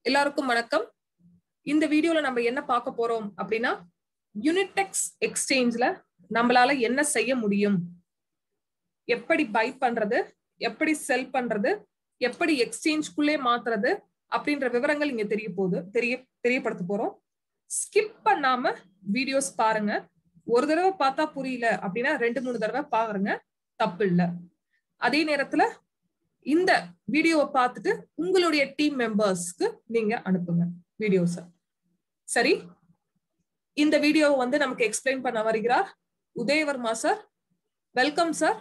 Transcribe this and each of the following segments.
எல்லாருக்கும் வணக்கம். இந்த வீடியோல நம்ம என்ன பார்க்க போறோம் அப்படின்னா, யூனிடெக்ஸ் எக்ஸ்சேஞ்ச்ல நம்மளால என்ன செய்ய முடியும், எப்படி பை பண்றது, எப்படி செல் பண்றது, எப்படி எக்ஸ்சேஞ்ச்குள்ளே மாத்துறது அப்படின்ற விவரங்கள் இங்க தெரியப்படுத்த போறோம். ஸ்கிப் பண்ணாம வீடியோஸ் பாருங்க. ஒரு தடவை பார்த்தா புரியல அப்படின்னா 2-3 தடவை பாருங்க, தப்பு இல்ல. அதே நேரத்துல இந்த வீடியோவை பார்த்துட்டு உங்களுடைய டீம் மெம்பர்ஸ்க்கு நீங்க அனுப்புங்க வீடியோஸ். சரி, இந்த வீடியோவை வந்து நமக்கு எக்ஸ்பிளைன் பண்ண வருகிறார் Udayavarma sir. Welcome sir.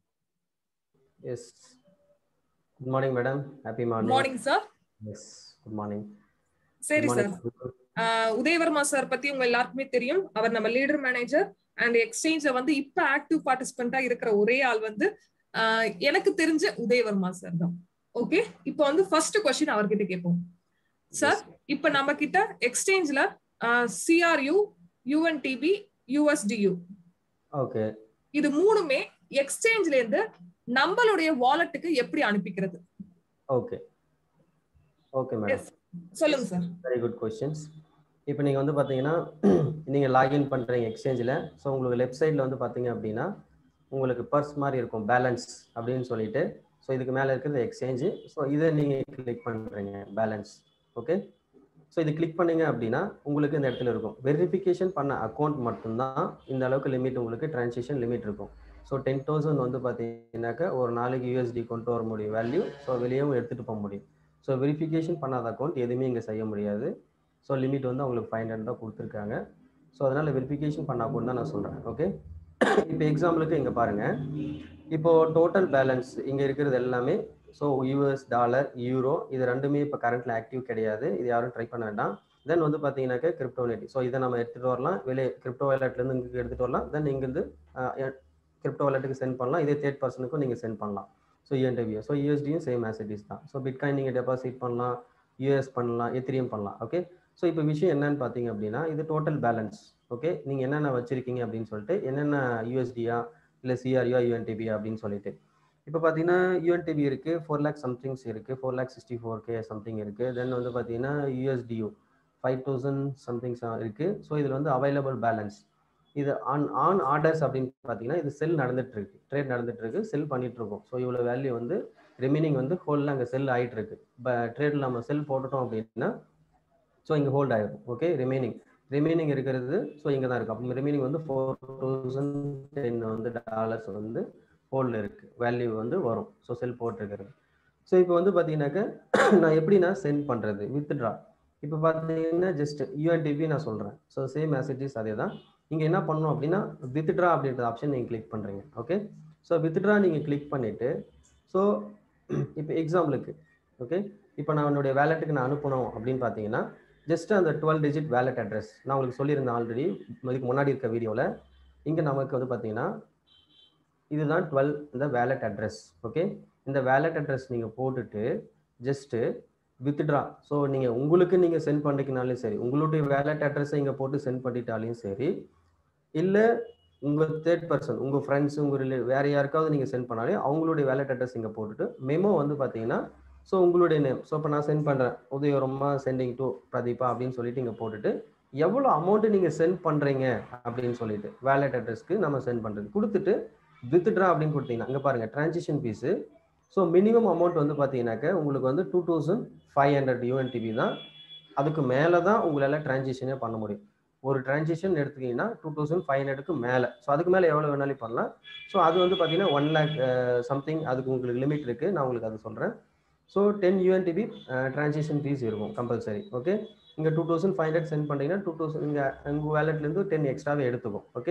Yes, good morning madam. Happy morning. Morning sir. Yes, good morning. சரி சார், உதயவர்மா சார் பத்தி உங்க எல்லாருக்குமே தெரியும். அவர் நம்ம லீடர் மேனேஜர் அண்ட் எக்ஸ்சேஞ்ச்ல வந்து இப்ப ஆக்டிவ் பார்ட்டிசிபென்ட்டா இருக்கிற ஒரே ஆள் வந்து எனக்கு தெரிஞ்ச உதயவர்மா சார் தான். ஓகே, இப்போ வந்து ஃபர்ஸ்ட் क्वेश्चन அவர்கிட்ட கேட்போம். சார், இப்ப நம்ம கிட்ட எக்ஸ்சேஞ்ச்ல CRU, UNTB, USDU, ஓகே, இது மூணுமே எக்ஸ்சேஞ்ச்ல இருந்து நம்மளுடைய வாலெட்டுக்கு எப்படி அனுப்பிக்கிறது? ஓகே ஓகே மேடம், சொல்லுங்க சார். Very good questions. இப்போ நீங்க வந்து பாத்தீங்கன்னா நீங்க லாகின் பண்றீங்க எக்ஸ்சேஞ்சில். ஸோ உங்களுக்கு லெஃப்ட் சைடில் வந்து பாத்தீங்க அப்படின்னா உங்களுக்கு பர்ஸ் மாதிரி இருக்கும், பேலன்ஸ் அப்படின்னு சொல்லிட்டு. ஸோ இதுக்கு மேலே இருக்கிறது எக்ஸ்சேஞ்சு. ஸோ இதை நீங்கள் கிளிக் பண்ணுறீங்க, பேலன்ஸ். ஓகே, ஸோ இது கிளிக் பண்ணீங்க அப்படின்னா உங்களுக்கு இந்த இடத்துல இருக்கும் வெரிஃபிகேஷன் பண்ண அக்கௌண்ட் மட்டும்தான் இந்த அளவுக்கு லிமிட், உங்களுக்கு டிரான்சாக்ஷன் லிமிட் இருக்கும். ஸோ 10,000 வந்து பார்த்தீங்கன்னாக்கா ஒரு நாளைக்கு USD கொண்டு வர முடியும் வேல்யூ. ஸோ வெளியவும் எடுத்துகிட்டு போக முடியும். ஸோ வெரிஃபிகேஷன் பண்ணாத அக்கௌண்ட் எதுவுமே இங்கே செய்ய முடியாது. ஸோ லிமிட் வந்து அவங்களுக்கு 500 தான் கொடுத்துருக்காங்க. ஸோ அதனால் வெரிஃபிகேஷன் பண்ண அக்கௌண்ட் தான் நான் சொல்கிறேன். ஓகே, இப்போ எக்ஸாம்பிளுக்கு இங்கே பாருங்கள். இப்போது டோட்டல் பேலன்ஸ் இங்கே இருக்கிறது எல்லாமே ஸோ US டாலர், யூரோ, இது ரெண்டுமே இப்போ கரண்ட்டில் ஆக்டிவ் கிடையாது. இது யாரும் ட்ரை பண்ண வேண்டாம். தென் வந்து பார்த்தீங்கன்னாக்கா கிரிப்டோனெட்டி. ஸோ இதை நம்ம எடுத்துகிட்டு வரலாம், வெளியே கிரிப்டோ வாலெட்லேருந்து இங்கே எடுத்துகிட்டு வரலாம். தென் இங்கேருந்து கிரிப்டோ வாலெட்டுக்கு சென்ட் பண்ணலாம். இதே தேர்ட் பர்சனுக்கும் நீங்கள் சென்ட் பண்ணலாம். ஸோ UNTB, ஸோ USDயும் சேம் ஆசிட்டிஸ் தான். ஸோ பிட்காயின் நீங்கள் டெபாசிட் பண்ணலாம், US பண்ணலாம், எத்திரியம் பண்ணலாம். ஓகே, ஸோ இப்போ விஷயம் என்னன்னு பார்த்தீங்க அப்படின்னா இது டோட்டல் பேலன்ஸ். ஓகே, நீங்கள் என்னென்ன வச்சிருக்கீங்க அப்படின்னு சொல்லிட்டு, என்னென்ன USDயா இல்லை CRU, UNTB அப்படின்னு சொல்லிட்டு. இப்போ பார்த்தீங்கன்னா UNTB இருக்குது, 4 lakh சம்திங்ஸ் இருக்குது, 4,64K சம்திங் இருக்குது. தென் வந்து பார்த்தீங்கன்னா USDU 5,000 சம்திங்ஸ் இருக்குது. ஸோ இதில் வந்து அவைலபிள் பேலன்ஸ் இது ஆன் ஆர்டர்ஸ் அப்படின்னு பார்த்தீங்கன்னா இது செல் நடந்துட்டு இருக்கு, ட்ரேட் நடந்துட்டு இருக்கு, செல் பண்ணிட்டு இருக்கோம். ஸோ இவ்வளோ வேல்யூ வந்து ரிமைனிங் வந்து ஹோல்டில் அங்கே செல் ஆகிட்டு இருக்கு. இப்போ ட்ரேடில் நம்ம செல் போட்டுட்டோம் அப்படின்னா ஸோ இங்கே ஹோல்ட் ஆகிடும். ஓகே, ரிமைனிங் இருக்கிறது ஸோ இங்கே தான் இருக்குது. அப்போ ரிமைனிங் வந்து 4,010 வந்து டாலர்ஸ் வந்து ஹோல்டில் இருக்குது, வேல்யூ வந்து வரும். ஸோ செல் போட்டிருக்கிறது. ஸோ இப்போ வந்து பார்த்தீங்கன்னாக்கா நான் எப்படி நான் சென்ட் பண்ணுறது, வித்ட்ரா. இப்போ பார்த்தீங்கன்னா ஜஸ்ட் UNTB நான் சொல்கிறேன். ஸோ சேம் ஆசிட்டிஸ் அதே தான். நீங்கள் என்ன பண்ணணும் அப்படின்னா வித்ட்ரா அப்படின்ற ஆப்ஷன் நீங்கள் கிளிக் பண்ணுறீங்க. ஓகே, ஸோ வித்ட்ரா நீங்கள் கிளிக் பண்ணிவிட்டு ஸோ இப்போ எக்ஸாம்பிளுக்கு ஓகே, இப்போ நான் என்னுடைய வேலெட்டுக்கு நான் அனுப்பணும் அப்படின்னு பார்த்தீங்கன்னா ஜஸ்ட் அந்த 12 டிஜிட் வேலெட் அட்ரஸ் நான் உங்களுக்கு சொல்லியிருந்தேன் ஆல்ரெடி இதுக்கு முன்னாடி இருக்க வீடியோவில். இங்கே நமக்கு வந்து பார்த்தீங்கன்னா இதுதான் 12 இந்த வேலெட் அட்ரஸ். ஓகே, இந்த வேலெட் அட்ரஸ் நீங்கள் போட்டுட்டு ஜஸ்ட்டு வித்ட்ரா. ஸோ நீங்கள் உங்களுக்கு நீங்கள் சென்ட் பண்ணிக்கினாலும் சரி, உங்களுடைய வேலெட் அட்ரஸை இங்கே போட்டு சென்ட் பண்ணிட்டாலையும் சரி, இல்லை உங்கள் தேர்ட் பர்சன் உங்கள் ஃப்ரெண்ட்ஸ் உங்கள் வேறு யாருக்காவது நீங்கள் சென்ட் பண்ணாலே அவங்களுடைய வேலெட் அட்ரஸ் இங்கே போட்டுட்டு மெமோ வந்து பார்த்தீங்கன்னா ஸோ உங்களுடைய நேம். ஸோ இப்போ நான் சென்ட் பண்ணுறேன் உதயவர்மா சென்டிங் டு பிரதீபா அப்படின்னு சொல்லிட்டு இங்கே போட்டுட்டு எவ்வளோ அமௌண்ட்டு நீங்கள் சென்ட் பண்ணுறீங்க அப்படின்னு சொல்லிட்டு வேலெட் அட்ரஸ்க்கு நம்ம சென்ட் பண்ணுறது கொடுத்துட்டு வித்ட்ரா அப்படின்னு கொடுத்தீங்கன்னா இங்கே பாருங்கள் transaction fees. So minimum amount வந்து பார்த்தீங்கன்னாக்க உங்களுக்கு வந்து 2,500 UNTB தான். அதுக்கு மேலே தான் உங்களால் டிரான்சாக்ஷனே பண்ண முடியும். ஒரு டிரான்சாக்ஷன் எடுத்துக்கிங்கன்னா 2,500க்கு மேலே. ஸோ அதுக்கு மேலே எவ்வளோ வேணாலும் பண்ணலாம். ஸோ அது வந்து பார்த்தீங்கன்னா 1 lakh சம்திங் அதுக்கு உங்களுக்கு லிமிட் இருக்குது. நான் உங்களுக்கு அதை சொல்கிறேன். ஸோ 10 UNTB டிரான்சாக்ஷன் ஃபீஸ் இருக்கும் கம்பல்சரி. ஓகே, இங்கே 2,500 சென்ட் பண்ணிங்கன்னா 2,000 இங்கே உங்கள் வேலெட்லேருந்து 10 எக்ஸ்ட்ராவே எடுத்துக்கும். ஓகே,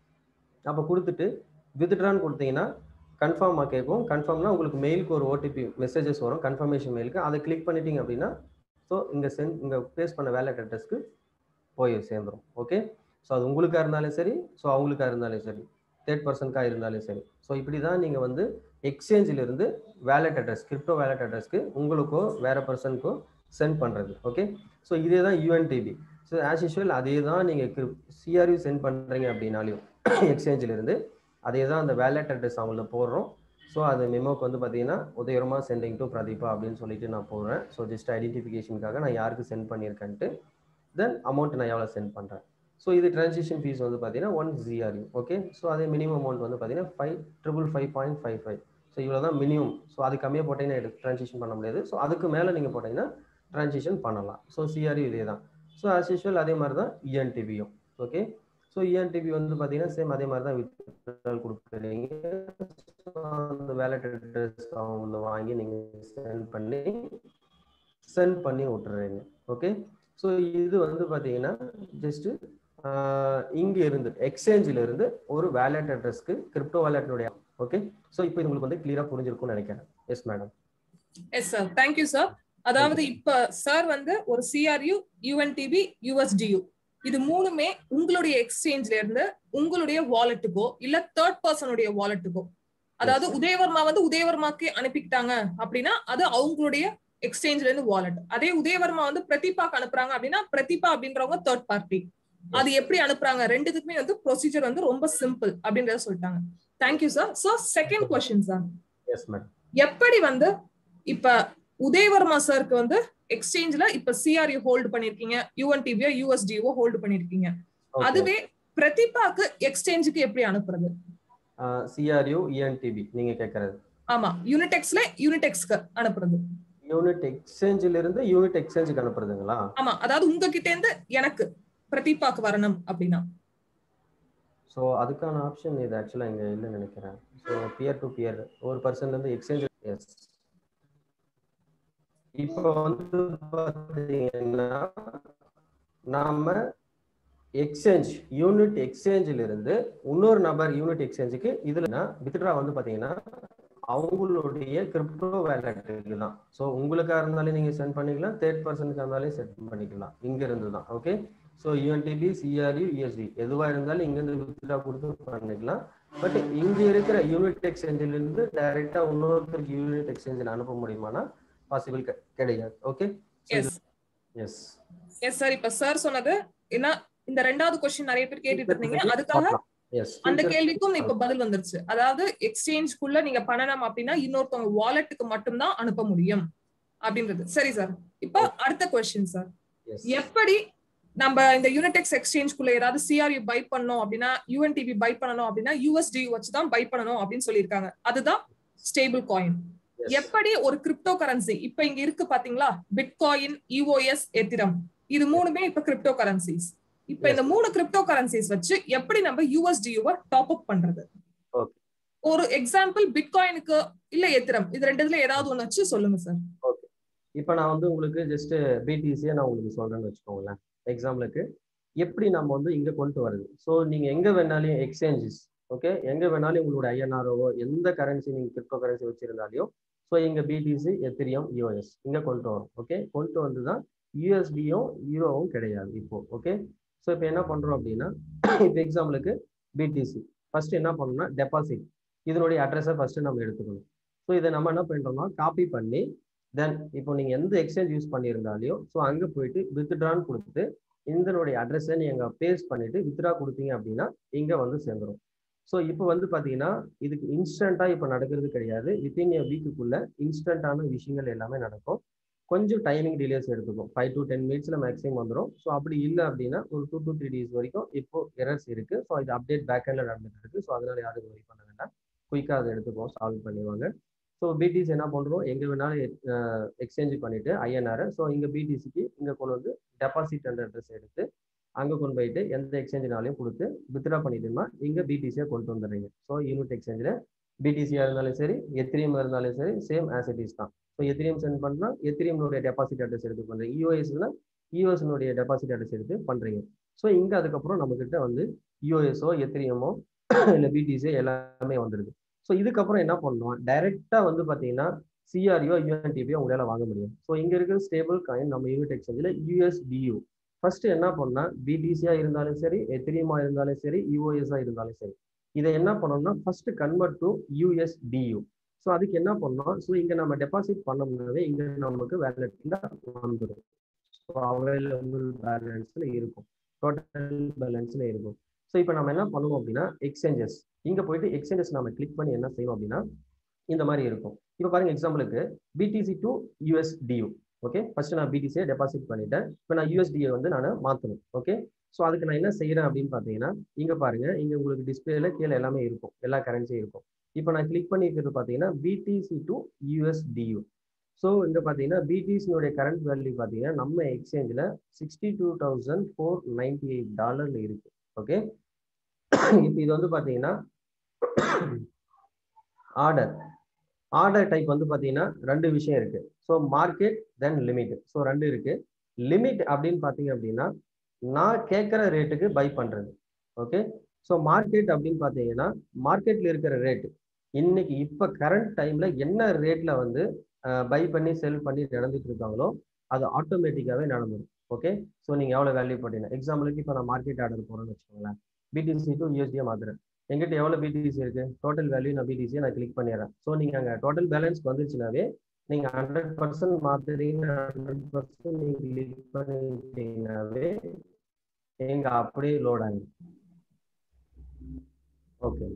அப்போ கொடுத்துட்டு வித்ட்ரான்னு கொடுத்தீங்கன்னா கன்ஃபார்மாக கேட்கும். கன்ஃபார்ம்னா உங்களுக்கு மெயிலுக்கு ஒரு OTP மெசேஜஸ் வரும், கன்ஃபர்மேஷன் மெயிலுக்கு. அதை கிளிக் பண்ணிட்டீங்க அப்படின்னா ஸோ இங்கே பேஸ் பண்ண வேலெட் அட்ரஸ்க்கு போய் சேர்ந்துடும். ஓகே, ஸோ அது உங்களுக்காக இருந்தாலும் சரி, ஸோ அவங்களுக்காக இருந்தாலும் சரி, தேர்ட் பர்சனுக்காக இருந்தாலும் சரி. ஸோ இப்படி தான் நீங்கள் வந்து எக்ஸ்சேஞ்சிலிருந்து வேலெட் அட்ரஸ், கிரிப்டோ வேலெட் அட்ரஸ்க்கு உங்களுக்கோ வேறு பர்சனுக்கோ சென்ட் பண்ணுறது. ஓகே, ஸோ இதே தான் UNTB. ஸோ ஆஸ் யூஷுவல் அதே தான் நீங்கள் CRU சென்ட் பண்ணுறீங்க அப்படின்னாலையும் எக்ஸ்சேஞ்சிலிருந்து அதே தான் அந்த வேலெட் அட்ரஸ் அவங்கள போடுறோம். ஸோ அது மெமோக்கு வந்து பார்த்தீங்கன்னா உதயவர்மா சென்டிங் டு பிரதீபா அப்படின்னு சொல்லிட்டு நான் போடுறேன். ஸோ ஜஸ்ட் ஐடென்டிஃபிகேஷனுக்காக நான் யாருக்கு சென்ட் பண்ணியிருக்கேன்ட்டு தென் அமௌண்ட் நான் எவ்வளோ சென்ட் பண்ணுறேன். ஸோ இது டிரான்சாக்ஷன் ஃபீஸ் வந்து பார்த்தீங்கன்னா 1 GRU. ஓகே, ஸோ அதே மினிமம் அமௌண்ட் வந்து பார்த்தீங்கன்னா 555.55. ஸோ இவ்வளோ தான் மினிமம். ஸோ அது கம்மியாக போட்டிங்கன்னா டிரான்சாக்ஷன் பண்ண முடியாது. ஸோ அதுக்கு மேலே நீங்கள் போட்டிங்கன்னா டிரான்சாக்ஷன் பண்ணலாம். ஸோ CRU இதே தான். ஸோ ஆஸ் யூஷுவல் அதே மாதிரி தான் ENTBயும். ஓகே, ஸோ ENTB வந்து பார்த்தீங்கன்னா சேம் அதே மாதிரி தான் வித்ட்ரால் கொடுக்குறீங்க. அந்த வேலட் அட்ரஸ் அவங்க வாங்கி நீங்கள் சென்ட் பண்ணி விட்டுறீங்க. ஓகே, ஸோ இது வந்து பார்த்தீங்கன்னா ஜஸ்ட் இங்கே இருந்து எக்ஸ்சேஞ்சில் இருந்து ஒரு வேலட் அட்ரஸ்க்கு கிரிப்டோ வேலட்னுடைய. ஓகே, ஸோ இப்போ இது உங்களுக்கு வந்து கிளியரா புரிஞ்சிருக்கும்னு நினைக்கிறேன். Yes madam. Yes sir, thank you sir. அதாவது இப்ப சார் வந்து ஒரு CRU, UNTB, USDU இது மூணுமே உங்களுடைய எக்ஸ்சேஞ்ச்ல இருந்து உங்களுடைய வாலெட்டுக்கோ இல்ல தேர்ட் பர்சனுடைய வாலெட்டுக்கோ, அதாவது உதயவர்மா வந்து உதயவர்மாக்கு அனுப்பிக்கிட்டாங்க அப்படின்னா அது அவங்களுடைய எக்ஸ்சேஞ்ச்ல இருந்து வாலெட். அதே உதயவர்மா வந்து பிரதீபாக்கு அனுப்புறாங்க அப்படின்னா பிரதீபா அப்படின்றவங்க தேர்ட் பார்ட்டி. அது எப்படி அனுப்புறாங்க ரெண்டுத்துக்குமே வந்து ப்ரொசீஜர் வந்து ரொம்ப சிம்பிள் அப்படின்றத சொல்லிட்டாங்க. Thank you sir. So second question sir. Yes madam. எப்படி வந்து இப்ப உதயவர்மா சாருக்கு வந்து எக்ஸ்சேஞ்ச்ல இப்ப CRU ஹோல்ட் பண்ணிருக்கீங்க, UNTB USDO ஹோல்ட் பண்ணிருக்கீங்க, அதுவே பிரதீபாக்கு எக்ஸ்சேஞ்சுக்கு எப்படி அனுப்புறது? CRU ENTB நீங்க கேக்குறது? ஆமா, யூனிடெக்ஸ்ல யூனிடெக்ஸ்க்கு அனுப்புறது. யூனிட் எக்ஸ்சேஞ்சில இருந்து யூனிட் எக்ஸ்சேஞ்சுக்கு அனுப்புறதுங்களா? ஆமா, அதாவது உங்ககிட்ட இருந்து எனக்கு பிரதீபாக்கு வரணும் அப்படினா. சோ அதுக்கான ஆப்ஷன் இது ஆக்சுவலா இங்க இல்ல நினைக்கிறேன். சோ பியர் டு பியர் ஒரு பர்சன்ல இருந்து எக்ஸ்சேஞ்ச். எஸ், இப்போ வந்து பாத்தீங்கன்னா நாம எக்ஸ்சேஞ்ச் யூனிட் எக்ஸ்சேஞ்சில இருந்து இன்னொரு நபர் யூனிட் எக்ஸ்சேஞ்சுக்கு இதுலனா வித்ட்ரா வந்து பாத்தீங்கன்னா அவங்களுடைய கிரிப்டோ வேலட்டுக்கு தான். ஸோ உங்களுக்கா இருந்தாலும் நீங்க சென்ட் பண்ணிக்கலாம், தேர்ட் பர்சனுக்கு இருந்தாலும் சென்ட் பண்ணிக்கலாம் இங்க இருந்து தான். Okay, so UNTB CRU USD எதுவா இருந்தாலும் இங்க இருந்து வித்ட்ரா கொடுத்து பண்ணிக்கலாம். பட் இங்க இருக்கிற யூனிட் எக்ஸ்சேஞ்சில இருந்து டைரக்டா இன்னொருத்தருக்கு யூனிட் எக்ஸ்சேஞ்சில் அனுப்ப முடியுமானா பாசிபிள் கிடையாது. Okay, yes yes sir. இப்ப சார் சொன்னது என்ன, இந்த ரெண்டாவது क्वेश्चन நிறைய பேர் கேட்டுட்டு இருந்தீங்க, அதுக்காக அந்த கேள்விக்கும் இப்ப பதில் வந்துருச்சு. அதாவது எக்ஸ்சேஞ்ச்க்குள்ள நீங்க பண்ணணும் அப்படின்னா இன்னொருத்தவங்க வாலெட்டுக்கு மட்டும் தான் அனுப்ப முடியும் அப்படின்றது. சரி சார், இப்ப அடுத்த क्वेश्चन சார். எப்படி நம்ம இந்த யூனிடெக்ஸ் எக்ஸ்சேஞ்ச்க்குள்ள ஏதாவது CRU பை பண்ணோம் அப்படின்னா, UNTB பை பண்ணனும் அப்படின்னா USD வச்சு தான் பை பண்ணனும் அப்படின்னு சொல்லிருக்காங்க. அதுதான் ஸ்டேபிள் காயின். எப்படி ஒரு கிரிப்டோ கரன்சி இப்ப இங்க இருக்கு பாத்தீங்களா, பிட்காயின், EOS, எத்திரம், இது மூணுமே இப்ப கிரிப்டோ கரன்சிஸ். இப்ப இந்த மூணு கிரிப்டோ கரன்சிஸ் வச்சு எப்படி நம்ம USDU டாப் அப் பண்றது? ஒரு எக்ஸாம்பிள் பிட்காயினுக்கு இல்ல எத்திரம், இது ரெண்டுல ஏதாவது ஒண்ணு வச்சு சொல்லுங்க சார். ஓகே, இப்போ நான் வந்து உங்களுக்கு ஜஸ்ட் BTC நான் உங்களுக்கு சொல்றேன்னு வச்சுக்கோங்களேன். எக்ஸாம்பிளுக்கு எப்படி நம்ம வந்து இங்க கொண்டு வருது. ஸோ நீங்க எங்க வேணாலும் எக்ஸ்சேஞ்சஸ், ஓகே, எங்க வேணாலும் உங்களோட INRஓ எந்த கரன்சி நீங்க கிரிப்டோ கரன்சி வச்சிருந்தாலையும் ஸோ இங்க BTC, எத்திரியம், EOS இங்க கொண்டு வரும். ஓகே, கொண்டு வந்து தான் USDயும் யூரோவும் கிடையாது இப்போ. ஓகே, ஸோ இப்போ என்ன பண்றோம் அப்படின்னா இப்போ எக்ஸாம்பிளுக்கு BTC ஃபர்ஸ்ட் என்ன பண்ணணும்னா டெபாசிட் இதனுடைய அட்ரஸை ஃபர்ஸ்ட் நம்ம எடுத்துக்கணும். ஸோ இதை நம்ம என்ன பண்றோம்னா காப்பி பண்ணி தென் இப்போ நீங்க எந்த எக்ஸ்சேஞ்ச் யூஸ் பண்ணியிருந்தாலையும் ஸோ அங்கே போயிட்டு வித்ட்ரான்னு கொடுத்துட்டு இதனுடைய அட்ரஸை நீங்க பேஸ்ட் பண்ணிட்டு வித்ட்ரா கொடுத்தீங்க அப்படின்னா இங்க வந்து சேர்ந்துடும். ஸோ இப்போ வந்து பார்த்தீங்கன்னா இதுக்கு இன்ஸ்டண்டா இப்போ நடக்கிறது கிடையாது. வித்தின் a வீக்குக்குள்ள இன்ஸ்டன்டான விஷயங்கள் எல்லாமே நடக்கும். கொஞ்சம் டைமிங் டிலேஸ் எடுத்துக்கும். 5 to 10 மினிட்ஸ்ல மேக்ஸிமம் வந்துடும். ஸோ அப்படி இல்லை அப்படின்னா ஒரு 2 to 3 days வரைக்கும் இப்போ எரர்ஸ் இருக்கு. ஸோ இது அப்டேட் பேக்எண்ட்ல நடந்துட்டு இருக்கு. ஸோ அதனால யாரும் வரி பண்ண வேண்டாம், குயிக்காக அதை எடுத்துப்போம், சால்வ் பண்ணிடுவாங்க. ஸோ BTC என்ன பண்றோம், எங்க வேணாலும் எக்ஸ்சேஞ்ச் பண்ணிட்டு INR, ஸோ இங்க BTCக்கு இங்க கொண்டு வந்து டெபாசிட் அண்ட் அட்ரஸ் எடுத்து அங்கே கொண்டு போயிட்டு எந்த எக்ஸ்சேஞ்சினாலையும் கொடுத்து வித்ட்ரா பண்ணிட்டோம்னா இங்க BTC கொண்டு வந்துடுறீங்க. ஸோ யூனிட் எக்ஸ்சேஞ்சில் BTC இருந்தாலும் சரி, எத்திரியம் இருந்தாலும் சரி, சேம் ஆஸ் இட் இஸ் தான். ஸோ எத்திரியம் சென்ட் பண்ணா எத்திரியம்னுடைய டெபாசிட் அட்ரஸ் எடுத்து பண்றீங்க, EOSனா EOSனுடைய டெபாசிட் அட்ரஸ் எடுத்து பண்றீங்க. ஸோ இங்க அதுக்கப்புறம் நம்ம கிட்ட வந்து EOSஓ எத்திரியமோ இல்லை BTC எல்லாமே வந்துருது. ஸோ இதுக்கப்புறம் என்ன பண்ணணும், டைரக்டா வந்து பாத்தீங்கன்னா CRU UNTB உங்களால வாங்க முடியும். ஸோ இங்க இருக்கிற ஸ்டேபிள் காயின் நம்ம யூனிட் எக்ஸ்சேஞ்சில் USDU ஃபர்ஸ்ட் என்ன பண்ணா BTC இருந்தாலும் சரி, எத்திரியமா இருந்தாலும் சரி, EOS இருந்தாலும் சரி, இதை என்ன பண்ணணும்னா first convert to USDU. So அதுக்கு என்ன பண்ணோம், ஸோ இங்க நம்ம டெபாசிட் பண்ணோம்னாவே இங்க நமக்கு வேலட்ல வந்துடும். ஸோ அவைலபிள் பேலன்ஸ்ல இருக்கும், டோட்டல் பேலன்ஸ்ல இருக்கும். ஸோ இப்போ நம்ம என்ன பண்ணுவோம் அப்படின்னா எக்ஸ்சேஞ்சஸ் இங்க போயிட்டு எக்ஸ்சேஞ்சஸ் நம்ம கிளிக் பண்ணி என்ன செய்வோம் அப்படின்னா இந்த மாதிரி இருக்கும். இப்போ பாருங்க எக்ஸாம்பிளுக்கு BTC to USDU. Okay, first நான் பிடிசியை டெபாசிட் பண்ணிட்டேன். இப்போ நான் யூஎஸ்டியை வந்து நான் மாற்றணும். ஓகே, ஸோ அதுக்கு நான் என்ன செய்யறேன் அப்படின்னு பார்த்தீங்கன்னா, இங்க பாருங்க, இங்க உங்களுக்கு டிஸ்பிளேல கீழே எல்லாமே இருக்கும், எல்லா கரன்சியும் இருக்கும். இப்போ நான் கிளிக் பண்ணிக்கிறது பார்த்தீங்கன்னா பிடிசி டு யூஎஸ்டியூ. ஸோ இங்க பார்த்தீங்கன்னா பிடிசியோடைய கரண்ட் வேல்யூ பார்த்தீங்கன்னா நம்ம எக்ஸ்சேஞ்சில் $62,498 இருக்கு. ஓகே, இப்போ இது வந்து பார்த்தீங்கன்னா ஆர்டர் டைப் வந்து பார்த்தீங்கன்னா ரெண்டு விஷயம் இருக்கு. So market then limit. So ரெண்டு இருக்கு. லிமிட் அப்படின்னு பார்த்தீங்க அப்படின்னா நான் கேட்குற ரேட்டுக்கு பை பண்றது. ஓகே, ஸோ மார்க்கெட் அப்படின்னு பார்த்தீங்கன்னா மார்க்கெட்ல இருக்கிற ரேட்டு இன்னைக்கு இப்போ கரண்ட் டைம்ல என்ன ரேட்ல வந்து பை பண்ணி செல் பண்ணி நடந்துட்டு இருக்காங்களோ அது ஆட்டோமேட்டிக்காவே நடந்துடும். ஓகே, ஸோ நீங்க எவ்வளவு வேல்யூ போட்டீங்கன்னா, எக்ஸாம்பிளுக்கு இப்போ நான் மார்க்கெட் ஆர்டர் போறேன்னு வச்சுக்கோங்களேன், பிடிசி டு யூஎஸ்டியை மாத்துறேன். எங்கிட்ட எவ்வளவு பிடிசி இருக்கு, டோட்டல் வேல்யூ நான் பிடிசியை நான் கிளிக் பண்ணிடுறேன். ஸோ நீங்க அங்கே டோட்டல் பேலன்ஸ் வந்துருச்சுனாவே நீங்க 100% மாத்துறீங்க, 100% நீங்க கிளிக் பண்ணிட்டீங்கன்னாவே எங்க அப்படியே லோட் ஆகும். Okay,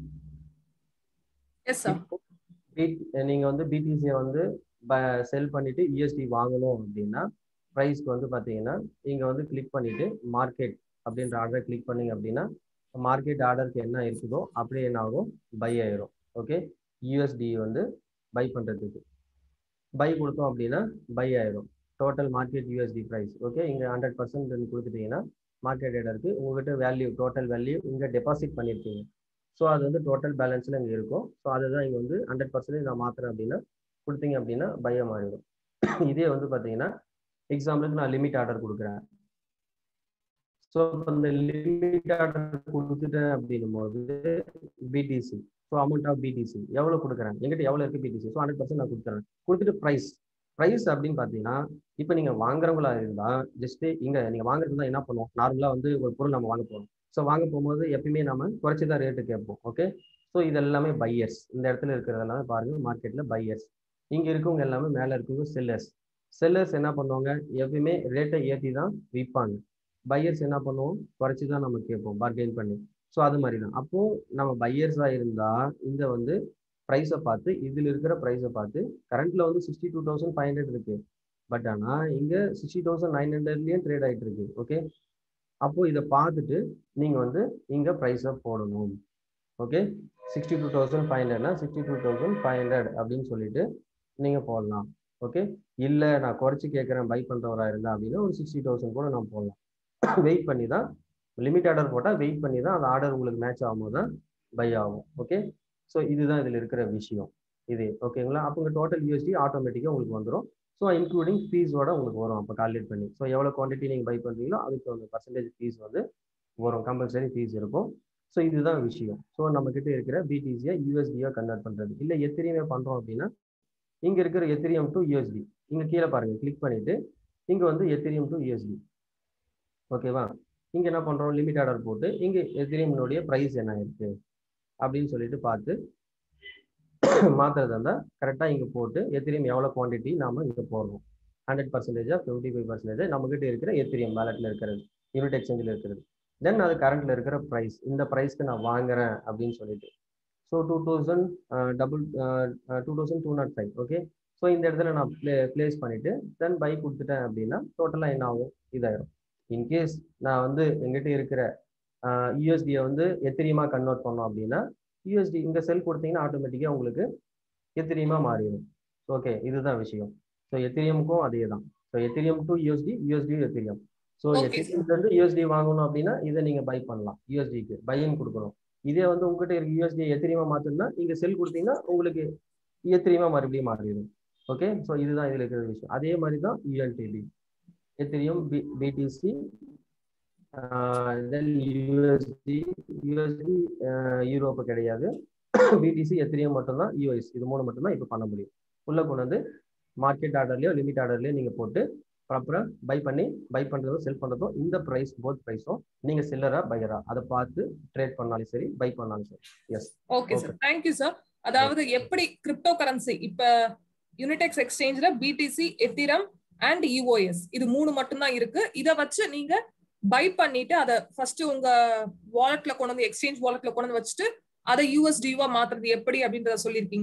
yes sir. நீங்க வந்து பிடிசியை வந்து செல் பண்ணிட்டு யூஎஸ்டி வாங்கணும் அப்படின்னா ப்ரைஸ்க்கு வந்து பாத்தீங்கன்னா இங்க வந்து கிளிக் பண்ணிட்டு மார்க்கெட் அப்படின்ற ஆர்டரை கிளிக் பண்ணீங்க அப்படின்னா மார்க்கெட் ஆர்டருக்கு என்ன இருக்குதோ அப்படியே என்ன ஆகும், பை ஆயிரும். ஓகே, யூஎஸ்டி வந்து பை பண்றதுக்கு பை கொடுத்தோம் அப்படின்னா பை ஆயிரும். Total market USD price. Okay, இங்க 100% கொடுத்துட்டீங்கன்னா மார்க்கெட் ஆர்டருக்கு உங்ககிட்ட வேல்யூ டோட்டல் வேல்யூ இங்க டெபாசிட் பண்ணிருக்கீங்க. ஸோ அது வந்து டோட்டல் பேலன்ஸ்ல இங்கே இருக்கும். ஸோ அதுதான் இங்கே வந்து 100% நான் மாத்துறேன் அப்படின்னா கொடுத்தீங்க அப்படின்னா பையை மாறிடும். இதே வந்து பார்த்தீங்கன்னா எக்ஸாம்பிளுக்கு நான் லிமிட் ஆர்டர் கொடுக்குறேன். ஸோ அந்த லிமிட் ஆர்டர் கொடுத்துட்டேன் அப்படின்னும் போது BTC, so amount of BTC எவ்வளோ கொடுக்குறேன், எங்கிட்ட எவ்வளோ இருக்கு பிடிசி, ஸோ 100% நான் கொடுத்துறேன். கொடுத்துட்டு ப்ரைஸ் அப்படின்னு பார்த்தீங்கன்னா இப்போ நீங்கள் வாங்குறவங்களா இருந்தால் ஜஸ்ட் இங்கே நீங்கள் வாங்குறதுனா என்ன பண்ணுவோம், நார்மலாக வந்து ஒரு பொருள் நம்ம வாங்க போகிறோம். ஸோ வாங்க போகும்போது எப்பயுமே நம்ம குறைச்சி தான் ரேட்டு கேட்போம். ஓகே, ஸோ இது எல்லாமே பையர்ஸ். இந்த இடத்துல இருக்கிறது எல்லாமே பாருங்க மார்க்கெட்டில் பையர்ஸ். இங்கே இருக்கவங்க எல்லாமே மேலே இருக்கவங்க செல்லர்ஸ். செல்லர்ஸ் என்ன பண்ணுவாங்க, எப்பயுமே ரேட்டை ஏற்றி தான் விற்பாங்க. பையர்ஸ் என்ன பண்ணுவோம், குறைச்சி தான் நம்ம கேட்போம் பார்கெயின் பண்ணி. ஸோ அது மாதிரி தான். அப்போ நம்ம பையர்ஸாக இருந்தால் இந்த வந்து ப்ரைஸை பார்த்து இதில் இருக்கிற ப்ரைஸை பார்த்து கரண்ட்ல வந்து 62,500 இருக்கு. பட் ஆனால் இங்கே 60,900லயும் ட்ரேட் ஆகிட்டு இருக்கு. ஓகே, அப்போ இதை பார்த்துட்டு நீங்க வந்து இங்க ப்ரைஸை போடணும். ஓகே, 62,500னா 62,500 அப்படின்னு சொல்லிட்டு நீங்க போடலாம். ஓகே, இல்லை நான் குறைச்சி கேட்குறேன் பை பண்றவரா இருந்தா அப்படின்னா ஒரு 60,000 கூட நான் போடலாம். வெயிட் பண்ணி தான் லிமிட் ஆர்டர் போட்டால் வெயிட் பண்ணி தான் அந்த ஆர்டர் உங்களுக்கு மேட்ச் ஆகும்போது தான் பை ஆகும். ஓகே, ஸோ இதுதான் இதில் இருக்கிற விஷயம் இது. ஓகேங்களா, அப்போ டோட்டல் யூஎஸ்டி ஆட்டோமேட்டிக்காக உங்களுக்கு வந்துடும். ஸோ இன்க்ளூடிங் ஃபீஸோட உங்களுக்கு வரும். அப்போ கால்குலேட் பண்ணி ஸோ எவ்வளோ குவான்டிட்டி நீங்கள் பை பண்ணுறீங்களோ அதுக்கு வந்து பர்சன்டேஜ் ஃபீஸ் வந்து வரும், கம்பல்சரி ஃபீஸ் இருக்கும். ஸோ இதுதான் விஷயம். ஸோ நம்ம கிட்ட இருக்கிற பிடிசியை யூஎஸ்டியா கன்வெர்ட் பண்ணுறது. இல்லை எத்திரியுமே பண்ணுறோம் அப்படின்னா இங்கே இருக்கிற எத்திரியம் டு யூஎஸ்டி இங்கே கீழே பாருங்க, கிளிக் பண்ணிட்டு இங்கே வந்து எத்திரியம் டு யூஎஸ்டி. ஓகேவா, இங்கே என்ன பண்ணுறோம், லிமிட் ஆர்டர் போட்டு இங்கே எத்திரியம்னுடைய ப்ரைஸ் என்ன இருக்கு அப்படின்னு சொல்லிட்டு பார்த்து மாத்துறதா இருந்தால் கரெக்டாக இங்கே போட்டு எத்திரியம் எவ்வளோ குவான்டிட்டி நாம இங்கே போடுறோம், 100%, 55% நம்ம கிட்ட இருக்கிற எத்திரியம் வேலெட்ல இருக்கிறது, யூனிட் எக்ஸ்சேஞ்சில் இருக்கிறது. தென் அது கரண்ட்ல இருக்கிற ப்ரைஸ், இந்த ப்ரைஸ்க்கு நான் வாங்குறேன் அப்படின்னு சொல்லிட்டு. ஸோ 2205. ஓகே, ஸோ இந்த இடத்துல நான் பிளேஸ் பண்ணிட்டு தென் பை கொடுத்துட்டேன் அப்படின்னா டோட்டலாக என்ன ஆகும், இதாயிரும். இன்கேஸ் நான் வந்து எங்கிட்ட இருக்கிற யூஎஸ்டியை வந்து எத்திரியமா கன்வெர்ட் பண்ணோம் அப்படின்னா யூஎஸ்டி இங்க செல் கொடுத்தீங்கன்னா ஆட்டோமேட்டிக்காக உங்களுக்கு எத்திரியமா மாறிடும். ஓகே, இதுதான் விஷயம். ஸோ எத்திரியமுக்கும் அதே தான். So Ethereum to USD, USD Ethereum. So எத்திரியம்ல இருந்து யூஎஸ்டி வாங்கணும் அப்படின்னா இதை நீங்க பை பண்ணலாம், யூஎஸ்டிக்கு பைன்னு கொடுக்கணும். இதே வந்து உங்ககிட்ட இருக்க யூஎஸ்டி எத்திரியமா மாத்தணும்னா இங்க செல் கொடுத்தீங்கன்னா உங்களுக்கு எத்திரியமா மறுபடியும் மாறிடும். ஓகே, ஸோ இதுதான் இதுல இருக்கிற விஷயம். அதே மாதிரி தான் UNTB, Ethereum, BTC, then USD Europe கிடையாது, பிடிசி எத்திரியம் மட்டும்தான், யூஎஸ் இது மூணு மட்டும்தான் இப்போ பண்ண முடியும். உள்ள கொண்டு வந்து மார்க்கெட் ஆர்டர்லயோ லிமிட் ஆர்டர்லயோ நீங்க போட்டு ப்ராப்பரா பை பண்றதும் செல் பண்றதும் இந்த ப்ரைஸ் போத் ப்ரைஸும் நீங்க செல்லரா பையரா அதை பார்த்து ட்ரேட் பண்ணாலும் சரி பை பண்ணாலும் சரி. Yes, okay sir, thank you sir. அதாவது எப்படி கிரிப்டோ கரன்சி இப்ப யூனிடெக்ஸ் எக்ஸ்சேஞ்ச்ல பிடிசி, எத்திரம் அண்ட் யூஓஎஸ் இது மூணு மட்டும் தான் இருக்கு. இத வச்சு நீங்க பை பண்ணிட்டு அதை ஃபர்ஸ்ட் உங்க வாலெட்ல கொண்டு வந்து எக்ஸ்சேஞ்ச் வாலெட்ல கொண்டு வந்து வச்சுட்டு அதை யூஎஸ்டிவா மாத்துறது எப்படி அப்படின்றத சொல்லியிருக்கீங்க.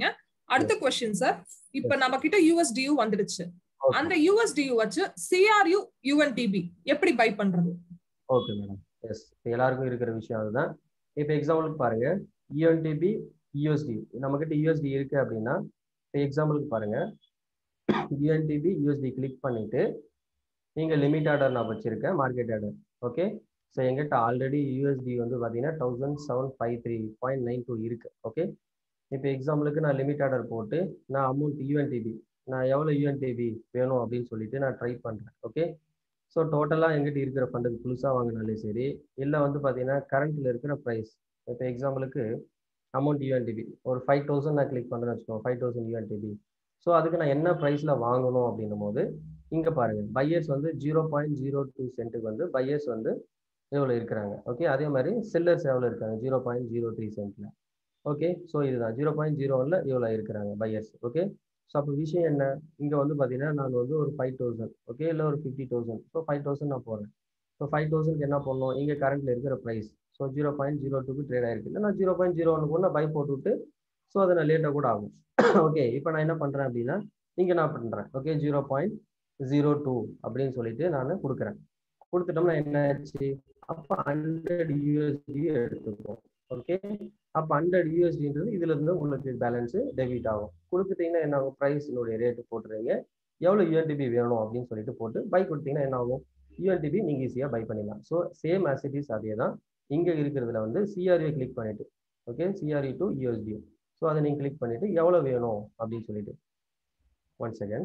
அடுத்த क्वेश्चन சார், இப்ப நம்ம கிட்ட USDU வந்துடுச்சு. அந்த USDU வச்சு CRU UNTB எப்படி பை பண்றது? Okay madam. எஸ், எல்லாருக்கும் இருக்கிற விஷயம் அதுதான். இப்போ எக்ஸாம்பிளுக்கு பாருங்க, UNTB USD நம்ம கிட்ட USD இருக்கு அப்படின்னா, எக்ஸாம்பிளுக்கு பாருங்க, UNTB USD கிளிக் பண்ணிட்டு நீங்க லிமிட் ஆர்டர் நான் வச்சிருக்கேன், மார்க்கெட் ஆர்டர். ஓகே, ஸோ எங்கிட்ட ஆல்ரெடி USD வந்து பார்த்தீங்கன்னா 1753.92 இருக்கு. ஓகே, இப்போ எக்ஸாம்பிளுக்கு நான் லிமிட் ஆர்டர் போட்டு நான் அமௌண்ட் UNTB நான் எவ்வளோ UNTB வேணும் அப்படின்னு சொல்லிட்டு நான் ட்ரை பண்ணுறேன். ஓகே, ஸோ டோட்டலாக எங்கிட்ட இருக்கிற ஃபண்டுக்கு புதுசாக வாங்கினாலே சரி, இல்லை வந்து பார்த்தீங்கன்னா கரண்ட்டில் இருக்கிற ப்ரைஸ். இப்போ எக்ஸாம்பிளுக்கு அமௌண்ட் UNTB ஒரு 5000 நான் கிளிக் பண்ணுறேன்னு வச்சுக்கோங்க, 5000 UNTB. ஸோ அதுக்கு நான் என்ன ப்ரைஸில் வாங்கணும் அப்படின்னும் போது இங்கே பாருங்கள், பையர்ஸ் வந்து 0.02 சென்ட்டுக்கு வந்து பையர்ஸ் வந்து எவ்வளோ இருக்கிறாங்க. ஓகே, அதே மாதிரி செல்லர்ஸ் எவ்வளோ இருக்காங்க, 0.03 சென்ட்ல. ஓகே, ஸோ இதுதான் 0.01ல் இவ்வளோ இருக்கிறாங்க பையர்ஸ். ஓகே, ஸோ அப்போ விஷயம் என்ன, இங்கே வந்து பார்த்தீங்கன்னா நான் வந்து ஒரு 5000, ஓகே, இல்லை ஒரு 50,000. ஸோ 5000 நான் போடுறேன். ஸோ 5000க்கு என்ன பண்ணணும், இங்கே கரண்ட்டில் இருக்கிற ப்ரைஸ் ஸோ 0.02க்கு ட்ரேட் ஆயிருக்கு. இல்லை நான் 0.01 கூட நான் பை போட்டுவிட்டு ஸோ அதை நான் லேட்டாக கூட ஆகும். ஓகே, இப்போ நான் என்ன பண்ணுறேன் அப்படின்னா, இங்கே நான் பண்ணுறேன். ஓகே, 0.02 அப்படின்னு சொல்லிட்டு நான் கொடுக்குறேன். கொடுத்துட்டோம்னா என்ன ஆச்சு, அப்போ 100 USD எடுத்துப்போம். ஓகே, அப்போ 100 USDன்றது இதுல இருந்து உங்களுக்கு பேலன்ஸ் டெபிட் ஆகும். கொடுத்துட்டீங்கன்னா என்ன ஆகும், ப்ரைஸினுடைய ரேட்டு போட்டுறீங்க, எவ்வளோ UNTB வேணும் அப்படின்னு சொல்லிட்டு போட்டு பை கொடுத்தீங்கன்னா என்ன ஆகும், UNTB நீங்கள் ஈஸியாக பை பண்ணிடலாம். So same as it is அதே தான் இங்கே இருக்கிறதுல வந்து CRU கிளிக் பண்ணிட்டு, okay, CRU to USD. So அதை நீங்கள் கிளிக் பண்ணிட்டு எவ்வளோ வேணும் அப்படின்னு சொல்லிட்டு, ஒன் செகண்ட்.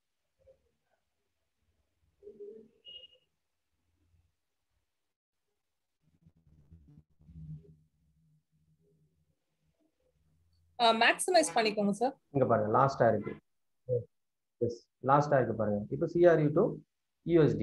மேக்ஸிமைஸ் பண்ணிக்கோங்க சார். இங்க பாருங்க லாஸ்டா இருக்கு. எஸ், லாஸ்டா இருக்கு பாருங்க. இப்போ CRU to USD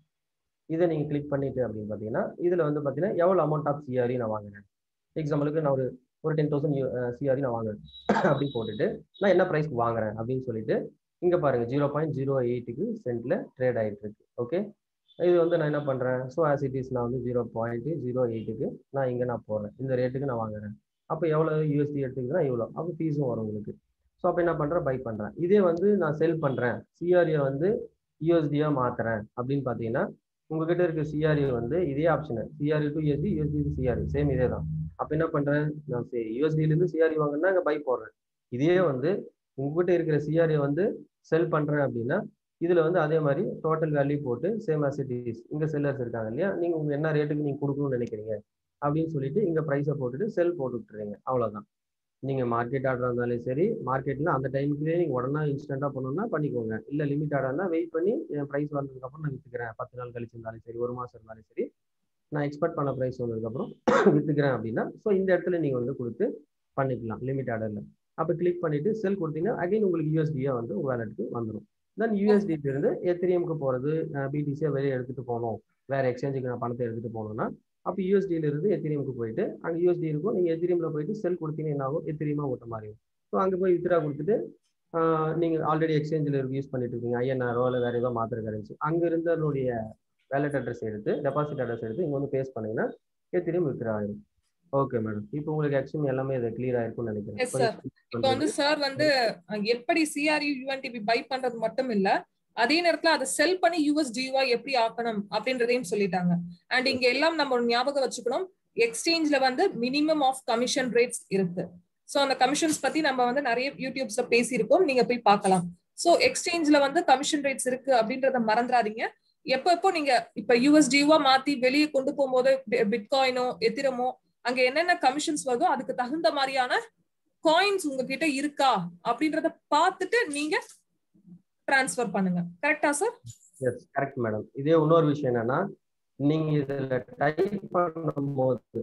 இதை நீங்க கிளிக் பண்ணிட்டு அப்படின்னு பாத்தீங்கன்னா இதுல வந்து பாத்தீங்கன்னா எவ்வளவு அமௌண்ட் ஆஃப் CRU நான் வாங்குறேன். எக்ஸாம்பிளுக்கு நான் ஒரு 10,000 CRU நான் வாங்குறேன் அப்படின்னு போட்டுட்டு நான் என்ன ப்ரைஸ்க்கு வாங்குறேன் அப்படின்னு சொல்லிட்டு இங்க பாருங்க 0.08க்கு சென்ட்ல ட்ரேட் ஆயிட்டு இருக்கு. ஓகே, இது வந்து நான் என்ன பண்றேன், ஸோ ஆஸ் இட் இஸ் நான் வந்து 0.08க்கு நான் இங்க நான் போடுறேன், இந்த ரேட்டுக்கு நான் வாங்குறேன். அப்போ எவ்வளோ USD எடுத்துக்கிட்டா இவ்வளோ, அப்போ ஃபீஸும் வரும் உங்களுக்கு. ஸோ அப்போ என்ன பண்ணுறேன், பை பண்ணுறேன். இதே வந்து நான் செல் பண்ணுறேன், CRU வந்து USD-யாக மாற்றுறேன் அப்படின்னு பார்த்தீங்கன்னா உங்ககிட்ட இருக்க CRU வந்து இதே option, CRU to USD, USD to CRU same இதே தான். அப்போ என்ன பண்ணுறேன், நான் USD-லேருந்து CRU வாங்கினா அங்கே பை போடுறேன். இதே வந்து உங்ககிட்ட இருக்கிற CRU வந்து செல் பண்ணுறேன் அப்படின்னா இதில் வந்து அதே மாதிரி டோட்டல் வேல்யூ போட்டு சேம் ஆஸ் இட் இஸ் இங்கே செல்லர்ஸ் இருக்காங்க இல்லையா, நீங்கள் உங்கள் என்ன ரேட்டுக்கு நீங்கள் கொடுக்கணும்னு நினைக்கிறீங்க அப்படின்னு சொல்லிட்டு இங்கே ப்ரைஸை போட்டுட்டு செல் போட்டு விட்டுறீங்க, அவ்வளோதான். நீங்கள் மார்க்கெட் ஆர்டர் இருந்தாலும் சரி, மார்க்கெட்டில் அந்த டைமுக்குலேயே நீங்கள் உடனே இன்ஸ்டண்ட்டாக பண்ணணும்னா பண்ணிக்கோங்க. இல்லை லிமிட் ஆர்டர்னா வெயிட் பண்ணி என் ப்ரைஸ் வந்ததுக்கப்புறம் நான் விற்றுக்கிறேன், 10 நாள் கழிச்சு இருந்தாலும் சரி, ஒரு மாதம் இருந்தாலும் சரி, நான் எக்ஸ்பெக்ட் பண்ண ப்ரைஸ் வந்ததுக்கப்புறம் விற்றுக்கிறேன் அப்படின்னா ஸோ இந்த இடத்துல நீங்கள் வந்து கொடுத்து பண்ணிக்கலாம் லிமிட் ஆர்டரில். அப்போ கிளிக் பண்ணிவிட்டு செல் கொடுத்தீங்கன்னா அகைன் உங்களுக்கு USD-யாக வந்து உங்கள் வேலெட்டுக்கு வந்துடும். தென் USD-லேருந்து எத்திரியமுக்கு போகிறது, BTC-யை வெளியே எடுத்துகிட்டு போகணும், வேறு எக்ஸ்சேஞ்சுக்கு நான் பணத்தை எடுத்துகிட்டு போகணும்னா அப்போ USD-லேருந்து எத்திரியமுக்கு போயிட்டு அங்கே USD இருக்கும், நீங்கள் எத்திரியமில் போயிட்டு செல் கொடுத்தீங்கன்னா என்ன ஆகும், எத்திரியமாக ஓட்ட மாதிரி இருக்கும். ஸோ அங்கே போய் வித்ரா கொடுத்துட்டு நீங்கள் ஆல்ரெடி எக்ஸ்சேஞ்சில் யூஸ் பண்ணிட்டு இருக்கீங்க, INR இல்லை வேறு ஏதோ மாத்திர கரன்சி, அங்கே இருந்தனுடைய வேலெட் அட்ரஸ் எடுத்து டெபாசிட் அட்ரஸ் எடுத்து இங்கே வந்து பேஸ் பண்ணிங்கன்னா எத்திரியம் வித்ரா ஆயிடும். ஓகே மேடம், இப்போ உங்களுக்கு ஆக்சுவலி எல்லாமே இது கிளியர் ஆயிருக்கும்னு நினைக்கிறேன். இப்போ வந்து சார் வந்து எப்படி CRU UNTB பை பண்றது மட்டும் இல்ல, அதே நேரத்துல அதை செல் பண்ணி USD-வா எப்படி ஆக்கணும் அப்படின்றதையும் சொல்லிட்டாங்க. அண்ட் இங்க எல்லாம் நம்ம ஞாபகம் வச்சுக்கணும், எக்ஸ்சேஞ்ச்ல வந்து மினிமம் ஆஃப் கமிஷன் ரேட்ஸ் இருக்கு. சோ அந்த கமிஷன்ஸ் பத்தி நம்ம வந்து நிறைய யூடியூப்ஸ்ல பேசியிருக்கோம், நீங்க போய் பார்க்கலாம். சோ எக்ஸ்சேஞ்ச்ல வந்து கமிஷன் ரேட்ஸ் இருக்கு அப்படின்றத மறந்துடாதீங்க. எப்போ நீங்க இப்ப USD-வா மாத்தி வெளியே கொண்டு போகும்போது பிட்காயினோ எத்திரமோ அங்க என்னென்ன கமிஷன்ஸ் வருதோ அதுக்கு தகுந்த மாதிரியான காயின்ஸ் உங்ககிட்ட இருக்கா அப்படின்றத பார்த்துட்டு நீங்க டிரான்ஸ்ஃபர் பண்ணுங்க. கரெக்டா சார்? S, correct madam. இதே இன்னொரு விஷயம் என்னன்னா, நீங்க இதுல டைப் பண்ணும்போது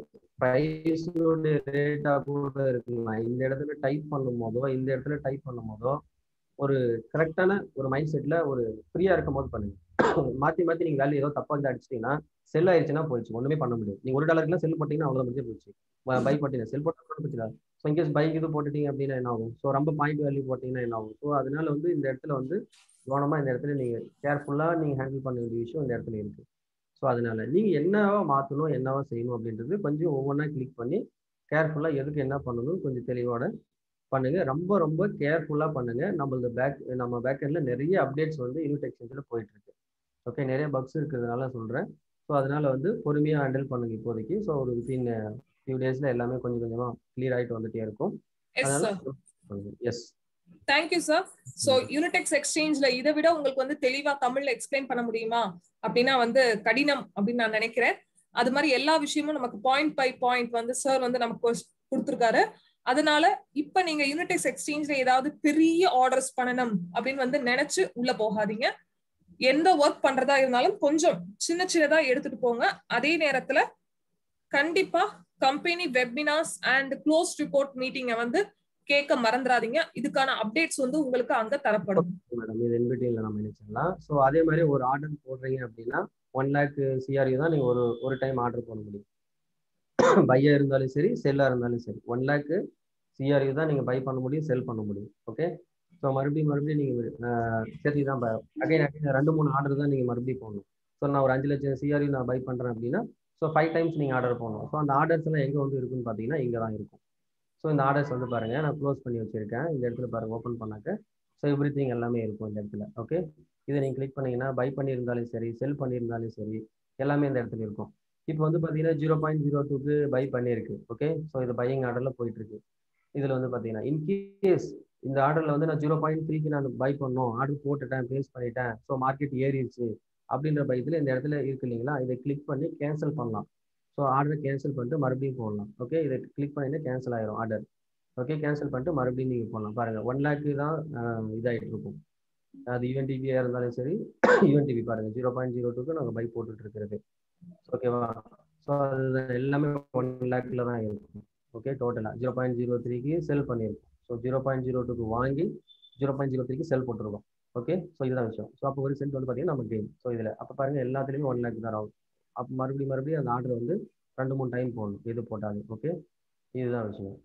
பிரைஸோட ரேட்டா கூட இருக்குங்களா, இந்த இடத்துல டைப் பண்ணும் போதோ இந்த இடத்துல டைப் பண்ணும் போதோ ஒரு கரெக்டான ஒரு மைண்ட் செட்ல ஒரு ஃப்ரீயா இருக்கும் போது பண்ணுங்க. மாத்தி மாத்தி நீங்க வேல்யூ ஏதோ தப்பா வந்து அடிச்சிட்டீங்கன்னா செல் ஆயிடுச்சுன்னா போயிடுச்சு, ஒண்ணுமே பண்ண முடியாது. நீங்க $1 செல் போட்டீங்கன்னா அவ்வளவு முடிஞ்சு போயிடுச்சு. பை போட்டீங்கன்னா செல் போட்டா ஸோ இன்கேஸ் பைக் இது போட்டுட்டீங்க அப்படின்னா என்ன ஆகும், ஸோ ரொம்ப பாயிண்ட் வேல்யூ போட்டீங்கன்னா என்ன ஆகும். ஸோ அதனால வந்து இந்த இடத்துல வந்து கவனமா இந்த இடத்துல நீங்க கேர்ஃபுல்லா நீங்க ஹேண்டில் பண்ண வேண்டிய விஷயம் இந்த இடத்துல இருக்கு. ஸோ அதனால நீங்க என்னவா மாற்றணும் என்னவா செய்யணும் அப்படின்றது கொஞ்சம் ஒவ்வொன்றா கிளிக் பண்ணி கேர்ஃபுல்லா எதுக்கு என்ன பண்ணணும் கொஞ்சம் தெளிவோட பண்ணுங்க. ரொம்ப ரொம்ப கேர்ஃபுல்லா பண்ணுங்க. நம்ம பேக் எண்ட்ல நிறைய அப்டேட்ஸ் வந்து யூனிட் எக்ஸ்சேஞ்சில் போயிட்டு இருக்கு. ஓகே, நிறைய பக்ஸ் இருக்கிறதுனால சொல்றேன். ஸோ அதனால வந்து பொறுமையா ஹேண்டில் பண்ணுங்க இப்போதைக்கு. ஸோ ஒரு வித்தின் ஃபியூ டேஸ்ல எல்லாமே கொஞ்சம் கொஞ்சமா கிளியர் ஆயிட்டு வந்துட்டே இருக்கும். அதனால yes. Thank you sir. So Unidex எக்ஸ்சேஞ்ச்ல இதை விட உங்களுக்கு வந்து தெளிவா தமிழ்ல எக்ஸ்பிளைன் பண்ண முடியுமா அப்படின்னா வந்து கடினம் அப்படின்னு நான் நினைக்கிறேன். அது மாதிரி எல்லா விஷயமும் நமக்கு பாயிண்ட் பை பாயிண்ட் வந்து சார் வந்து நமக்கு கொடுத்துருக்காரு. அதனால இப்ப நீங்க யூனிடெக்ஸ் எக்ஸ்சேஞ்ச்ல ஏதாவது பெரிய ஆர்டர்ஸ் பண்ணணும் அப்படின்னு வந்து நினைச்சு உள்ள போகாதீங்க. எந்த ஒர்க் பண்றதா இருந்தாலும் கொஞ்சம் சின்ன சின்னதா எடுத்துட்டு போங்க. அதே நேரத்துல கண்டிப்பா company webinars and close report மீட்டிங்க வந்து கேட்க மறந்துடாதீங்க. இதுக்கான அப்டேட்ஸ் வந்து உங்களுக்கு அங்க தரப்படும். மேடம் இது என்பிடிஎல்ல நம்ம நினைச்சிடலாம். ஸோ அதே மாதிரி ஒரு ஆர்டர் போடுறீங்க அப்படின்னா 1 lakh CRU தான் நீங்க ஒரு டைம் ஆர்டர் போட முடியும். பையா இருந்தாலும் சரி, செல்லா இருந்தாலும் சரி, 1 lakh CRU தான் நீங்க பை பண்ண முடியும், செல் பண்ண முடியும். ஓகே, ஸோ மறுபடியும் நீங்க சரி தான் அகைன் 2-3 ஆர்டர் தான் நீங்க மறுபடியும் போடணும். ஸோ நான் ஒரு 5 லட்சம் CRU நான் பை பண்றேன் அப்படின்னா ஸோ 5 டைம்ஸ் நீங்க ஆர்டர் போடணும். ஸோ அந்த ஆர்டர்ஸ் எல்லாம் எங்க வந்து இருக்குன்னு பாத்தீங்கன்னா இங்க தான் இருக்கும். ஸோ இந்த ஆர்டர்ஸ் வந்து பாருங்க, நான் க்ளோஸ் பண்ணி வச்சிருக்கேன். இந்த இடத்துல பாருங்க, ஓப்பன் பண்ணாக்க ஸோ எவ்ரிதிங் எல்லாமே இருக்கும் இந்த இடத்துல. ஓகே, இதை நீங்க கிளிக் பண்ணீங்கன்னா பை பண்ணியிருந்தாலும் சரி, செல் பண்ணியிருந்தாலும் சரி, எல்லாமே இந்த இடத்துல இருக்கும். இப்போ வந்து பாத்தீங்கன்னா 0.02க்கு பை பண்ணியிருக்கு. ஓகே, ஸோ இது பையிங் ஆர்டர்ல போயிட்டு இருக்கு. இதுல வந்து பாத்தீங்கன்னா இன்கேஸ் இந்த ஆர்டர்ல வந்து நான் 0.3க்கு நான் பை பண்ணோம், ஆர்டர் போட்டுட்டேன், பேஸ் பண்ணிட்டேன், ஸோ மார்க்கெட் ஏறிடுச்சு அப்படின்ற பையத்துல இந்த இடத்துல இருக்கு இல்லைங்களா, இதை கிளிக் பண்ணி கேன்சல் பண்ணலாம். ஸோ ஆர்டரை கேன்சல் பண்ணிட்டு மறுபடியும் போடலாம். ஓகே, இதை கிளிக் பண்ணிட்டு கேன்சல் ஆயிரும் ஆர்டர். ஓகே, கேன்சல் பண்ணிட்டு மறுபடியும் நீங்க போடலாம். பாருங்க 1 lakh தான் இதாயிட்டு இருக்கும். அது யூஎன்டிபியா இருந்தாலும் சரி, யூஎன்டிபி பாருங்க 0.02க்கு நாங்கள் பை போட்டுட்டு இருக்கிறது. ஓகேவா, ஸோ அது எல்லாமே 1 lakhல தான் இருக்கும். ஓகே, டோட்டலா 0.03க்கு செல் பண்ணியிருக்கோம். ஸோ 0.02க்கு வாங்கி 0.03க்கு செல் போட்டுருக்கோம். ஓகே, ஸோ இதுதான் விஷயம். ஸோ அப்போ ஒரு சென்ட் வந்து பார்த்தீங்கன்னா நம்ம கெயின். ஸோ இதில் அப்போ பாருங்க எல்லாத்துலேயுமே 1 lakh தான் ஆகும். அப்போ மறுபடியும் அந்த ஆர்டர் வந்து 2-3 டைம் போடணும், எது போட்டாலும். ஓகே, இதுதான் விஷயம்.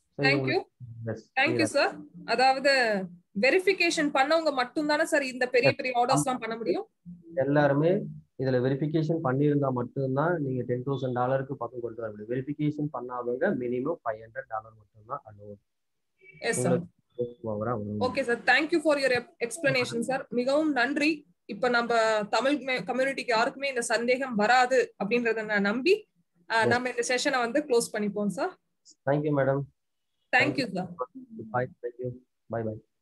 Thank you sir. அதாவது வெரிஃபிகேஷன் பண்ணவங்க மட்டும் தானே சார் இந்த பெரிய பெரிய ஆர்டர்ஸ்லாம் பண்ண முடியும்? எல்லாருமே இதுல வெரிஃபிகேஷன் பண்ணியிருந்தா மட்டும்தான் நீங்க $10,000 பக்கம் கொண்டு வர முடியும். வெரிஃபிகேஷன் பண்ணாதவங்க மினிமம் $500 மட்டும்தான் allow. Yes sir. Okay sir, thank you for your explanation sir. மிகவும் நன்றி. இப்ப நம்ம தமிழ் கம்யூனிட்டிக்கு யாருக்குமே இந்த சந்தேகம் வராது அப்படின்றத நான் நம்பி நம்ம இந்த செஷனை வந்து க்ளோஸ் பண்ணிப்போம் sir. Thank you madam. Thank you sir. Bye. Thank you. Bye bye.